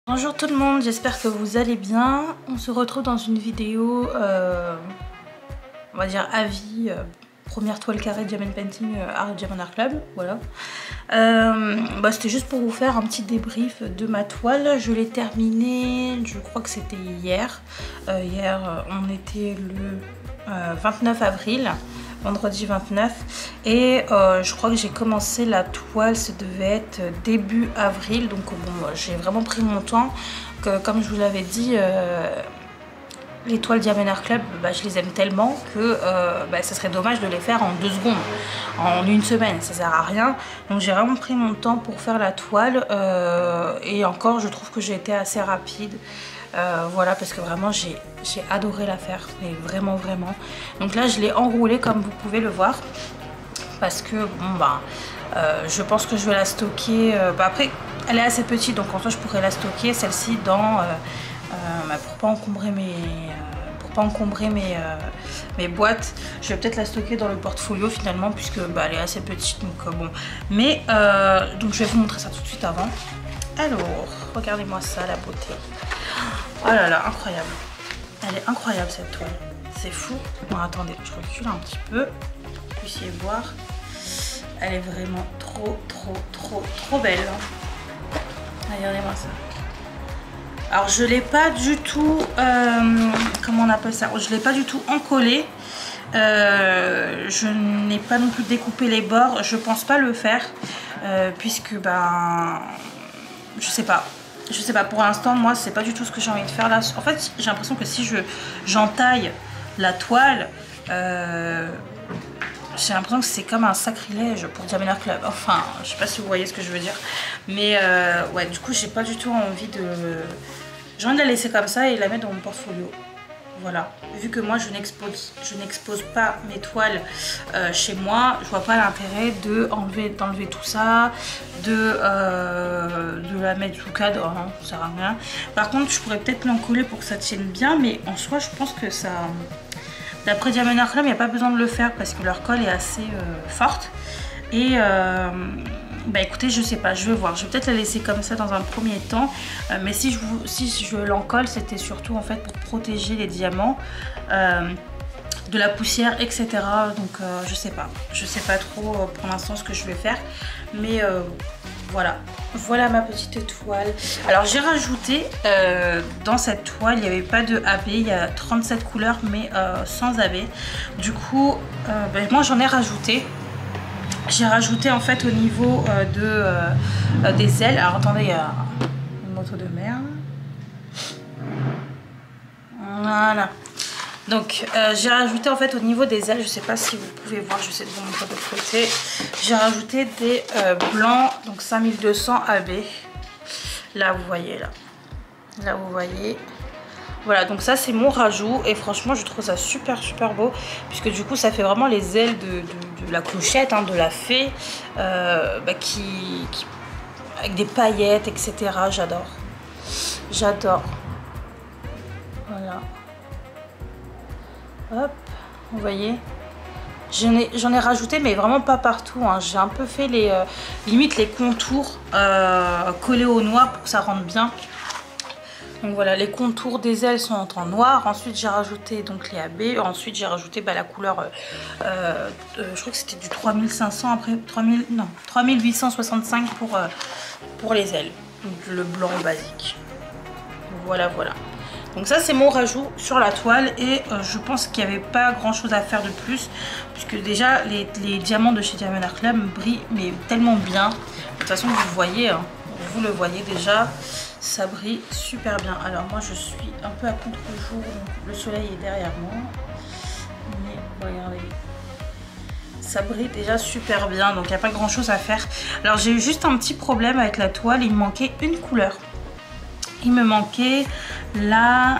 Bonjour tout le monde, j'espère que vous allez bien. On se retrouve dans une vidéo, on va dire avis, première toile carrée Diamond Painting Art Diamond Art Club, voilà. C'était juste pour vous faire un petit débrief de ma toile. Je l'ai terminée, je crois que c'était hier. On était le 29 avril. Vendredi 29 et je crois que j'ai commencé la toile, ça devait être début avril, donc bon, j'ai vraiment pris mon temps, comme je vous l'avais dit, les toiles Diamond Art Club, je les aime tellement que ça serait dommage de les faire en 2 secondes, en une semaine, ça sert à rien. Donc j'ai vraiment pris mon temps pour faire la toile et encore je trouve que j'ai été assez rapide. Voilà, parce que vraiment j'ai adoré la faire, mais vraiment. Donc là je l'ai enroulée comme vous pouvez le voir, parce que je pense que je vais la stocker. Après elle est assez petite, donc en soi je pourrais la stocker celle-ci dans pour pas encombrer mes boîtes. Je vais peut-être la stocker dans le portfolio finalement, puisque elle est assez petite, donc bon. Mais donc je vais vous montrer ça tout de suite avant. Alors regardez-moi ça, la beauté. Oh là là, incroyable. Elle est incroyable cette toile. C'est fou. Bon, attendez, je recule un petit peu. Vous puissiez voir. Elle est vraiment trop belle. Regardez-moi ça. Alors, je l'ai pas du tout... comment on appelle ça? Je l'ai pas du tout encollé. Je n'ai pas non plus découpé les bords. Je pense pas le faire. Puisque, je sais pas. Je sais pas, pour l'instant, moi, c'est pas du tout ce que j'ai envie de faire là. En fait, j'ai l'impression que si j'entaille la toile, j'ai l'impression que c'est comme un sacrilège pour Diamond Art Club. Enfin, je sais pas si vous voyez ce que je veux dire. Mais ouais, du coup, j'ai pas du tout envie de... J'ai envie de la laisser comme ça et la mettre dans mon portfolio. Voilà, vu que moi je n'expose pas mes toiles chez moi, je vois pas l'intérêt d'enlever tout ça, de la mettre sous cadre, non, ça sert à rien. Par contre, je pourrais peut-être l'encoller pour que ça tienne bien, mais en soi, je pense que ça... D'après Diamond Art Club, il n'y a pas besoin de le faire parce que leur colle est assez forte. Et écoutez, je sais pas, je vais voir. Je vais peut-être la laisser comme ça dans un premier temps. Mais si je l'encolle, c'était surtout en fait pour protéger les diamants de la poussière, etc. Donc je sais pas. Je sais pas trop pour l'instant ce que je vais faire. Mais voilà. Voilà ma petite toile. Alors j'ai rajouté dans cette toile, il n'y avait pas de AB. Il y a 37 couleurs mais sans AB. Du coup, moi j'en ai rajouté. J'ai rajouté en fait au niveau des ailes. Alors attendez, il y a une moto de merde. Voilà. Donc j'ai rajouté en fait au niveau des ailes, je sais pas si vous pouvez voir, je sais de vous montrer de l'autre côté. J'ai rajouté des blancs, donc 5200 AB. Là vous voyez là. Là vous voyez. Voilà, donc ça c'est mon rajout et franchement je trouve ça super beau, puisque du coup ça fait vraiment les ailes de la clochette, hein, de la fée, avec des paillettes, etc. J'adore. Voilà. Hop, vous voyez. J'en ai rajouté mais vraiment pas partout, hein. J'ai un peu fait limite les contours collés au noir pour que ça rentre bien. Donc voilà, les contours des ailes sont en noir. Ensuite j'ai rajouté donc les AB. Ensuite j'ai rajouté la couleur, je crois que c'était du 3500, après 3865 pour les ailes. Donc le blanc basique. Voilà. Donc ça c'est mon rajout sur la toile et je pense qu'il n'y avait pas grand chose à faire de plus, puisque déjà les diamants de chez Diamond Art Club brillent mais tellement bien. De toute façon vous voyez, hein, vous le voyez déjà. Ça brille super bien. Alors moi je suis un peu à contre-jour, donc le soleil est derrière moi. Mais regardez, ça brille déjà super bien, donc il n'y a pas grand chose à faire. Alors j'ai eu juste un petit problème avec la toile, il me manquait une couleur. Il me manquait la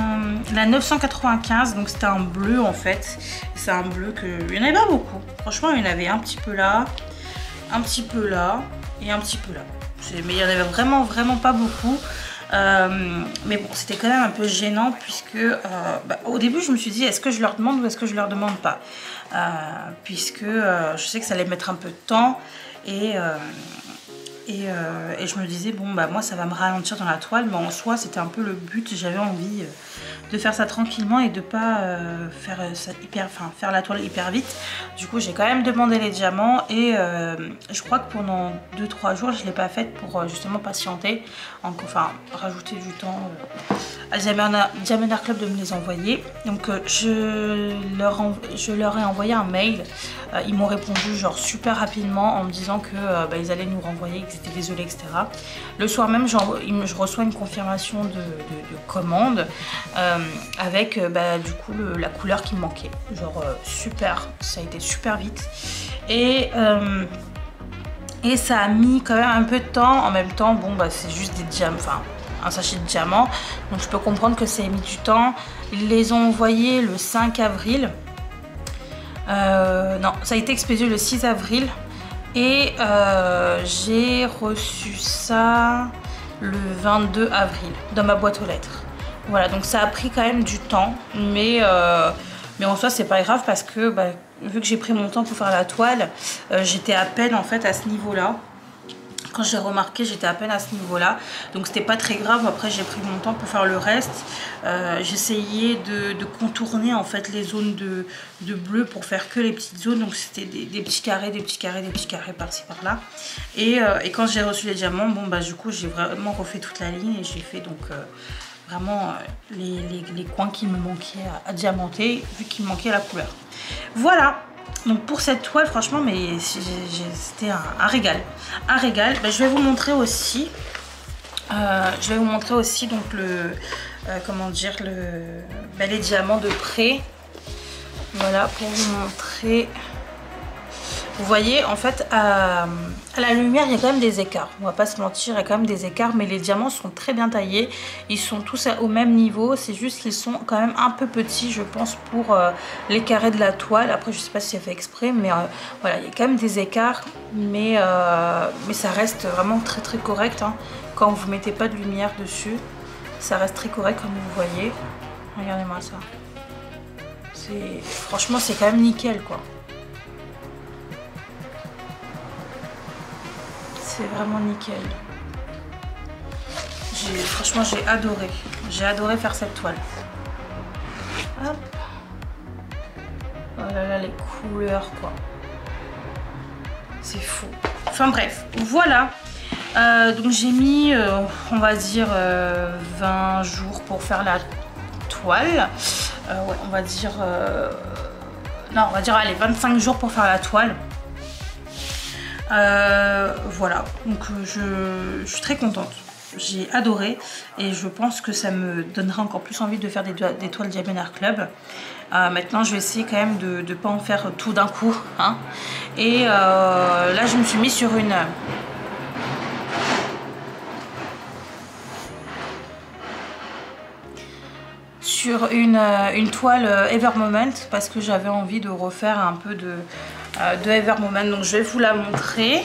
995, donc c'était un bleu en fait. C'est un bleu il n'y en avait pas beaucoup. Franchement il y en avait un petit peu là, un petit peu là et un petit peu là. Mais il n'y en avait vraiment pas beaucoup. Mais bon, c'était quand même un peu gênant, puisque au début je me suis dit est-ce que je leur demande ou est-ce que je leur demande pas, puisque je sais que ça allait mettre un peu de temps et Et je me disais, bon bah moi ça va me ralentir dans la toile, mais en soi c'était un peu le but. J'avais envie de faire ça tranquillement et de pas faire ça faire la toile hyper vite. Du coup j'ai quand même demandé les diamants et je crois que pendant 2-3 jours je l'ai pas faite pour justement patienter, enfin rajouter du temps à Diamond Club de me les envoyer. Donc je leur ai envoyé un mail. Ils m'ont répondu genre super rapidement en me disant que ils allaient nous renvoyer, qu'ils étaient désolés, etc. Le soir même, je reçois une confirmation de commande avec du coup la couleur qui me manquait. Genre super, ça a été super vite. Et ça a mis quand même un peu de temps. En même temps, bon c'est juste des diamants, enfin un sachet de diamants. Donc je peux comprendre que ça ait mis du temps. Ils les ont envoyés le 5 avril. Non, ça a été expédié le 6 avril et j'ai reçu ça le 22 avril dans ma boîte aux lettres. Voilà, donc ça a pris quand même du temps, mais en soi c'est pas grave parce que vu que j'ai pris mon temps pour faire la toile, j'étais à peine en fait à ce niveau-là. Quand j'ai remarqué, j'étais à peine à ce niveau-là, donc c'était pas très grave. Après j'ai pris mon temps pour faire le reste. J'essayais de contourner en fait les zones de bleu pour faire que les petites zones. Donc c'était des petits carrés, des petits carrés, des petits carrés par-ci par-là. Et quand j'ai reçu les diamants, bon du coup j'ai vraiment refait toute la ligne et j'ai fait donc vraiment les coins qui me manquaient à diamanter vu qu'il me manquait la couleur. Voilà. Donc pour cette toile, franchement, mais c'était un régal. Un régal. Je vais vous montrer aussi. Donc comment dire, les diamants de près. Voilà, pour vous montrer. Vous voyez, en fait, à la lumière, il y a quand même des écarts. On va pas se mentir, il y a quand même des écarts, mais les diamants sont très bien taillés. Ils sont tous au même niveau. C'est juste qu'ils sont quand même un peu petits, je pense, pour les carrés de la toile. Après, je sais pas si c'est fait exprès, mais voilà, il y a quand même des écarts. Mais ça reste vraiment très très correct. Hein. Quand vous mettez pas de lumière dessus, ça reste très correct, comme vous voyez. Regardez-moi ça. Franchement, c'est quand même nickel, quoi. C'est vraiment nickel. Franchement, j'ai adoré. J'ai adoré faire cette toile. Hop. Oh là là, les couleurs, quoi. C'est fou. Enfin bref, voilà. Donc j'ai mis, on va dire, 20 jours pour faire la toile. Ouais, on va dire... non, on va dire, allez, 25 jours pour faire la toile. Voilà, donc je suis très contente. J'ai adoré et je pense que ça me donnera encore plus envie de faire des toiles Diamond Club. Maintenant, je vais essayer quand même de ne pas en faire tout d'un coup. Hein. Et là, je me suis mis sur une... une toile Evermoment parce que j'avais envie de refaire un peu de Evermoment. Donc je vais vous la montrer.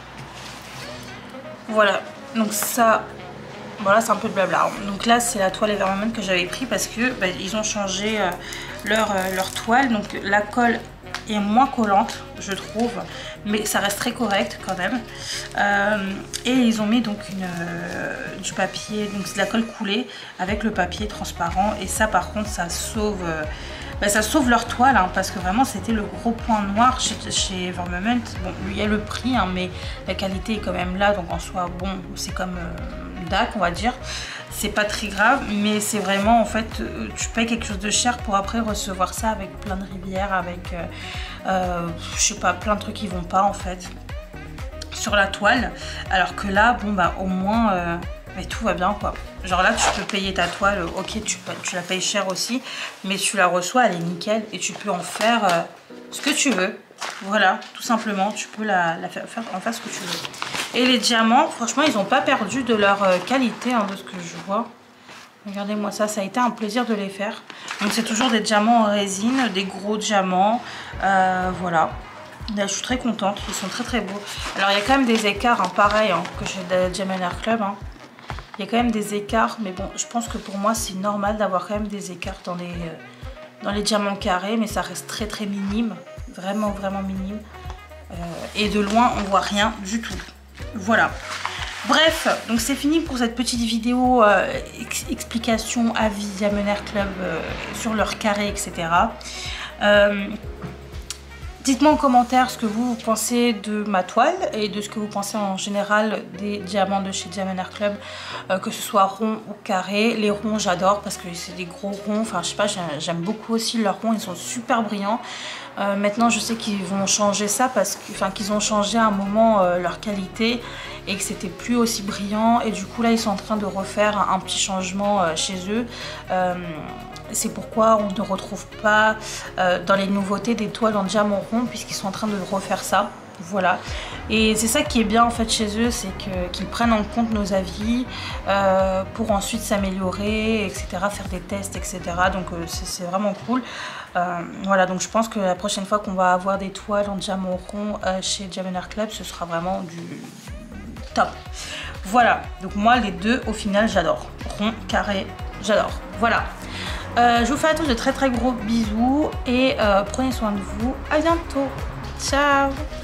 Voilà, donc ça... Voilà, c'est un peu de blabla. Donc là, c'est la toile Evermoment que j'avais pris parce que ils ont changé leur toile. Donc la colle est moins collante, je trouve, mais ça reste très correct quand même. Et ils ont mis donc du papier, donc c'est de la colle coulée avec le papier transparent. Et ça, par contre, ça sauve leur toile, hein, parce que vraiment c'était le gros point noir chez Evermoment. Bon, il y a le prix, hein, mais la qualité est quand même là, donc en soi, bon, c'est comme DAC, on va dire. C'est pas très grave, mais c'est vraiment, en fait, tu payes quelque chose de cher pour après recevoir ça avec plein de rivières, avec, je sais pas, plein de trucs qui vont pas, en fait, sur la toile. Alors que là, bon, au moins... mais tout va bien, quoi. Genre là, tu peux payer ta toile, ok, tu la payes cher aussi, mais tu la reçois, elle est nickel et tu peux en faire ce que tu veux. Voilà, tout simplement, tu peux en faire ce que tu veux. Et les diamants, franchement, ils n'ont pas perdu de leur qualité, hein, de ce que je vois. Regardez-moi ça, ça a été un plaisir de les faire. Donc c'est toujours des diamants en résine, des gros diamants, voilà. Là, je suis très contente, ils sont très très beaux. Alors il y a quand même des écarts, hein, pareil, hein, que chez Diamond Club, hein. Il y a quand même des écarts, mais bon, je pense que pour moi, c'est normal d'avoir quand même des écarts dans les diamants carrés, mais ça reste très très minime, vraiment vraiment minime. Et de loin, on voit rien du tout. Voilà. Bref, donc c'est fini pour cette petite vidéo explication avis Diamond Club sur leur carré, etc. Dites-moi en commentaire ce que vous pensez de ma toile et de ce que vous pensez en général des diamants de chez Diamond Club, que ce soit rond ou carré. Les ronds j'adore parce que c'est des gros ronds, enfin je sais pas, j'aime beaucoup aussi leurs ronds, ils sont super brillants. Maintenant je sais qu'ils vont changer ça parce que, enfin qu'ils ont changé à un moment leur qualité et que c'était plus aussi brillant, et du coup là ils sont en train de refaire un petit changement chez eux. C'est pourquoi on ne retrouve pas dans les nouveautés des toiles en diamant rond, puisqu'ils sont en train de refaire ça. Voilà, et c'est ça qui est bien en fait chez eux, c'est qu'ils prennent en compte nos avis pour ensuite s'améliorer, etc., faire des tests, etc. Donc c'est vraiment cool. Voilà, donc je pense que la prochaine fois qu'on va avoir des toiles en diamant rond chez Diamond Club, ce sera vraiment du top. Voilà, donc moi les deux au final j'adore, rond, carré, j'adore. Voilà. Je vous fais à tous de très gros bisous et prenez soin de vous. À bientôt. Ciao.